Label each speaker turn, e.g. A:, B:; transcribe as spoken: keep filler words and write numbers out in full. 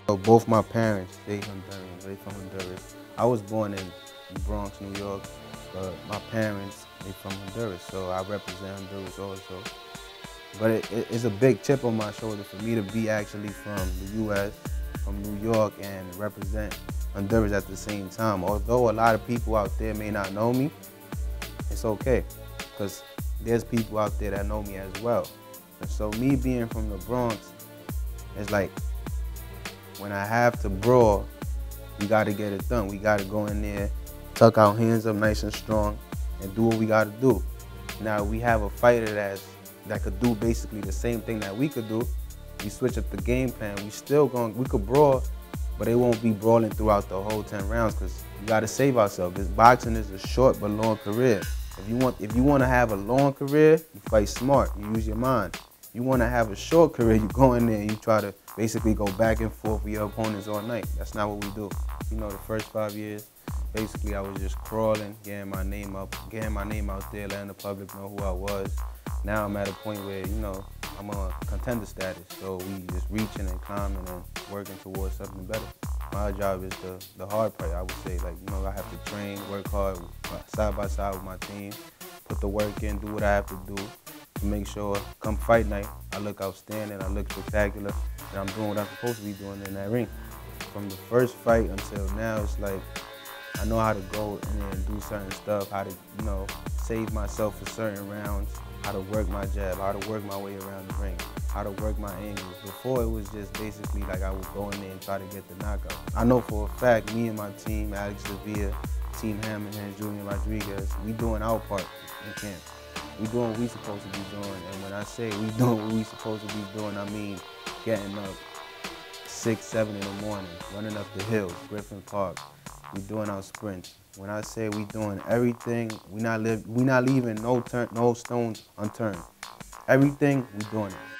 A: So both my parents, they Hondurian, they from Honduras. I was born in Bronx, New York, but my parents, they from Honduras, so I represent Honduras also. But it, it, it's a big chip on my shoulder for me to be actually from the U S, from New York, and represent Honduras at the same time. Although a lot of people out there may not know me, it's okay, because there's people out there that know me as well. And so me being from the Bronx, it's like, when I have to brawl, we gotta get it done. We gotta go in there, tuck our hands up nice and strong, and do what we gotta do. Now we have a fighter that's, that could do basically the same thing that we could do. We switch up the game plan. We still going, we could brawl, but it won't be brawling throughout the whole ten rounds, because you gotta save ourselves. This boxing is a short but long career. If you want, if you want to have a long career, you fight smart. You use your mind. You want to have a short career, you go in there and you try to basically go back and forth with your opponents all night. That's not what we do. You know, the first five years, basically I was just crawling, getting my name up, getting my name out there, letting the public know who I was. Now I'm at a point where, you know, I'm on contender status. So we just reaching and climbing and working towards something better. My job is the, the hard part, I would say. Like, you know, I have to train, work hard, side by side with my team, put the work in, do what I have to do to make sure come fight night, I look outstanding, I look spectacular, and I'm doing what I'm supposed to be doing in that ring. From the first fight until now, it's like, I know how to go in there and do certain stuff, how to, you know, save myself for certain rounds, how to work my jab, how to work my way around the ring, how to work my angles. Before, it was just basically like I would go in there and try to get the knockout. I know for a fact, me and my team, Alex Sevilla, Team Hammerhands, Junior Rodriguez, we doing our part in camp. We doing what we supposed to be doing, and when I say we doing what we supposed to be doing, I mean getting up six, seven in the morning, running up the hill, Griffin Park. We doing our sprints. When I say we doing everything, we not live, we not leaving no turn, no stones unturned. Everything, we doing it.